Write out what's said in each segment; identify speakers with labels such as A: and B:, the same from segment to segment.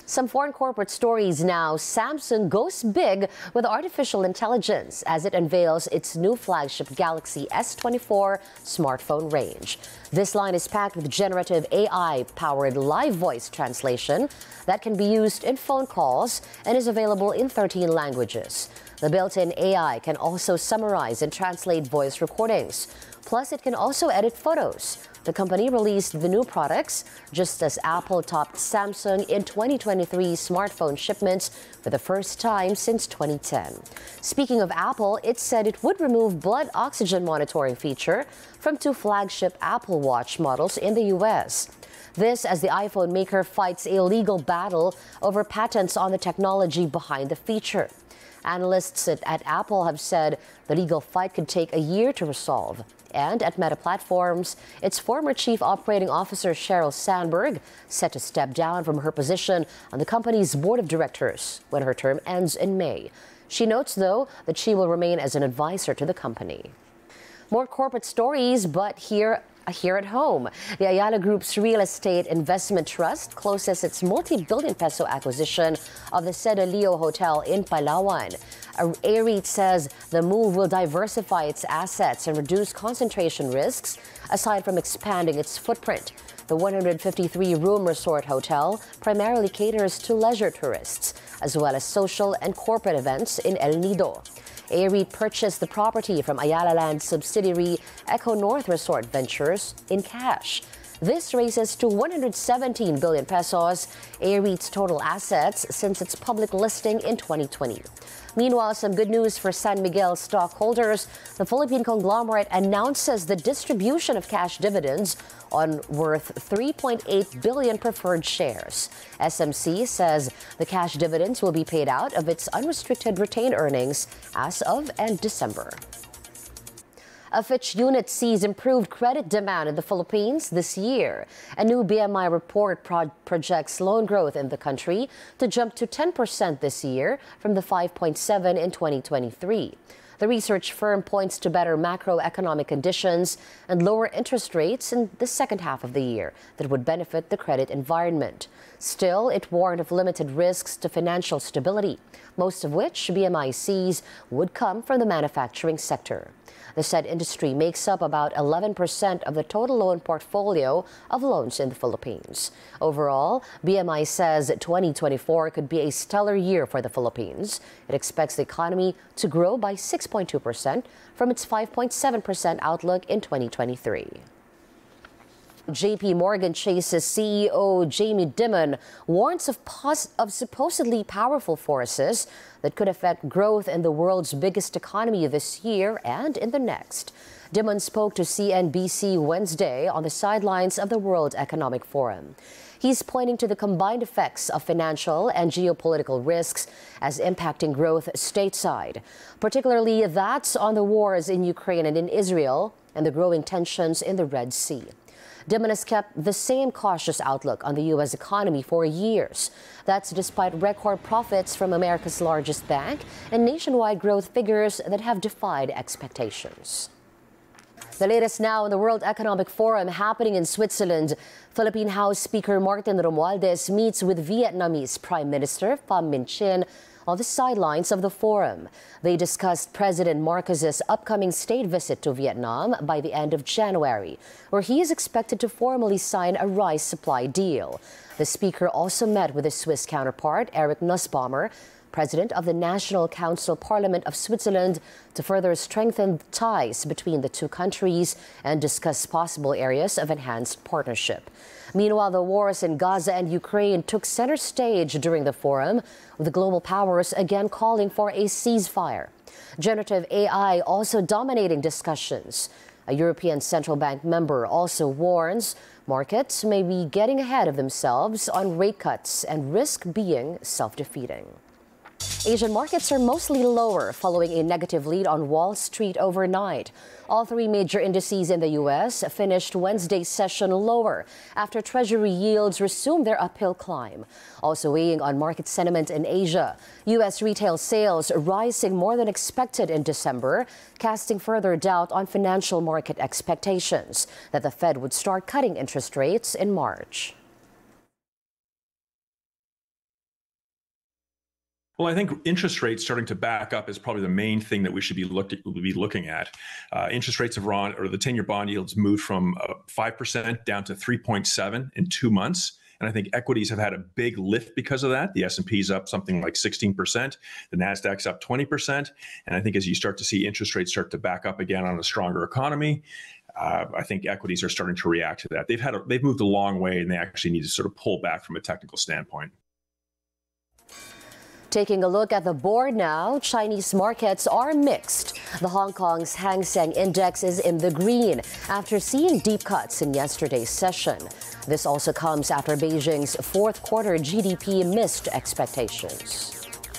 A: Some foreign corporate stories now. Samsung goes big with artificial intelligence as it unveils its new flagship Galaxy S24 smartphone range. This line is packed with generative AI-powered live voice translation that can be used in phone calls and is available in 13 languages. The built-in AI can also summarize and translate voice recordings. Plus, it can also edit photos. The company released the new products just as Apple topped Samsung in 2023 smartphone shipments for the first time since 2010. Speaking of Apple, it said it would remove blood oxygen monitoring feature from 2 flagship Apple Watch models in the U.S. This as the iPhone maker fights a legal battle over patents on the technology behind the feature. Analysts at Apple have said the legal fight could take a year to resolve. And at Meta Platforms, its former chief operating officer Sheryl Sandberg set to step down from her position on the company's board of directors when her term ends in May. She notes, though, that she will remain as an advisor to the company. More corporate stories, but here at home. The Ayala Group's Real Estate Investment Trust closes its multi-billion peso acquisition of the Seda Leo Hotel in Palawan. AREIT says the move will diversify its assets and reduce concentration risks, aside from expanding its footprint. The 153-room resort hotel primarily caters to leisure tourists, as well as social and corporate events in El Nido. AREIT purchased the property from Ayala Land subsidiary Eco North Resort Ventures in cash. This raises to 117 billion pesos, AREIT's total assets since its public listing in 2020. Meanwhile, some good news for San Miguel stockholders. The Philippine conglomerate announces the distribution of cash dividends on worth 3.8 billion preferred shares. SMC says the cash dividends will be paid out of its unrestricted retained earnings as of end December. A Fitch unit sees improved credit demand in the Philippines this year. A new BMI report projects loan growth in the country to jump to 10% this year from the 5.7% in 2023. The research firm points to better macroeconomic conditions and lower interest rates in the second half of the year that would benefit the credit environment. Still, it warned of limited risks to financial stability, most of which BMI sees would come from the manufacturing sector. The said industry makes up about 11% of the total loan portfolio of loans in the Philippines. Overall, BMI says 2024 could be a stellar year for the Philippines. It expects the economy to grow by 6.2% from its 5.7% outlook in 2023. JP Morgan Chase's CEO Jamie Dimon warns of supposedly powerful forces that could affect growth in the world's biggest economy this year and in the next. Dimon spoke to CNBC Wednesday on the sidelines of the World Economic Forum. He's pointing to the combined effects of financial and geopolitical risks as impacting growth stateside, particularly that's on the wars in Ukraine and in Israel and the growing tensions in the Red Sea. Dimon has kept the same cautious outlook on the U.S. economy for years. That's despite record profits from America's largest bank and nationwide growth figures that have defied expectations. The latest now in the World Economic Forum happening in Switzerland. Philippine House Speaker Martin Romualdez meets with Vietnamese Prime Minister Pham Minh Chinh on the sidelines of the forum. They discussed President Marcos's upcoming state visit to Vietnam by the end of January, where he is expected to formally sign a rice supply deal. The speaker also met with his Swiss counterpart, Eric Nussbaumer, President of the National Council Parliament of Switzerland, to further strengthen ties between the two countries and discuss possible areas of enhanced partnership. Meanwhile, the wars in Gaza and Ukraine took center stage during the forum, with the global powers again calling for a ceasefire. Generative AI also dominating discussions. A European Central Bank member also warns markets may be getting ahead of themselves on rate cuts and risk being self-defeating. Asian markets are mostly lower following a negative lead on Wall Street overnight. All 3 major indices in the U.S. finished Wednesday's session lower after Treasury yields resumed their uphill climb. Also weighing on market sentiment in Asia, U.S. retail sales rising more than expected in December, casting further doubt on financial market expectations that the Fed would start cutting interest rates in March.
B: Well, I think interest rates starting to back up is probably the main thing that we should be looking at. Interest rates have run, or the 10-year bond yields moved from 5% down to 3.7 in 2 months. And I think equities have had a big lift because of that. The S&P is up something like 16%. The NASDAQ's up 20%. And I think as you start to see interest rates start to back up again on a stronger economy, I think equities are starting to react to that. They've moved a long way, and they actually need to sort of pull back from a technical standpoint.
A: Taking a look at the board now, Chinese markets are mixed. The Hong Kong's Hang Seng Index is in the green after seeing deep cuts in yesterday's session. This also comes after Beijing's fourth quarter GDP missed expectations.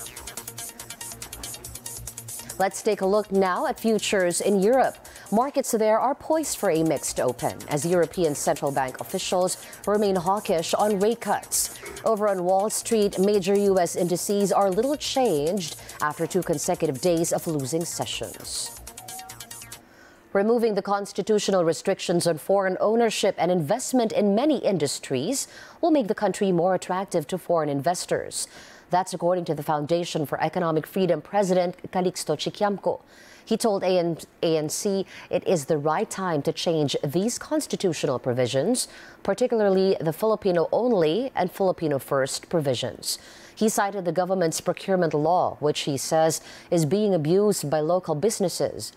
A: Let's take a look now at futures in Europe. Markets there are poised for a mixed open as European central bank officials remain hawkish on rate cuts. Over on Wall Street, major U.S. indices are little changed after 2 consecutive days of losing sessions. Removing the constitutional restrictions on foreign ownership and investment in many industries will make the country more attractive to foreign investors. That's according to the Foundation for Economic Freedom President Calixto Chiquiamco. He told ANC it is the right time to change these constitutional provisions, particularly the Filipino-only and Filipino-first provisions. He cited the government's procurement law, which he says is being abused by local businesses.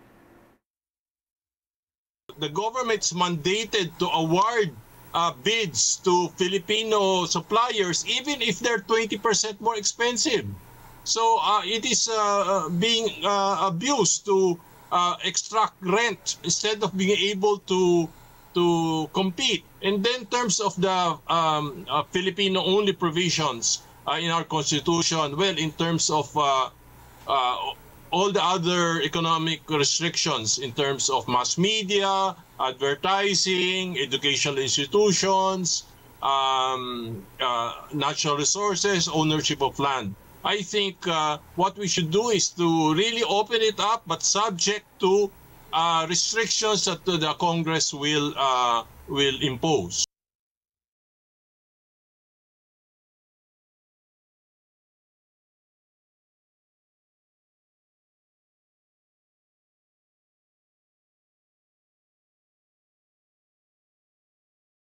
C: The government's mandated to award bids to Filipino suppliers, even if they're 20% more expensive. So it is being abused to extract rent instead of being able to compete. And then in terms of the Filipino-only provisions in our Constitution, well, in terms of all the other economic restrictions in terms of mass media, advertising, educational institutions, natural resources, ownership of land. I think what we should do is to really open it up, but subject to restrictions that the Congress will impose.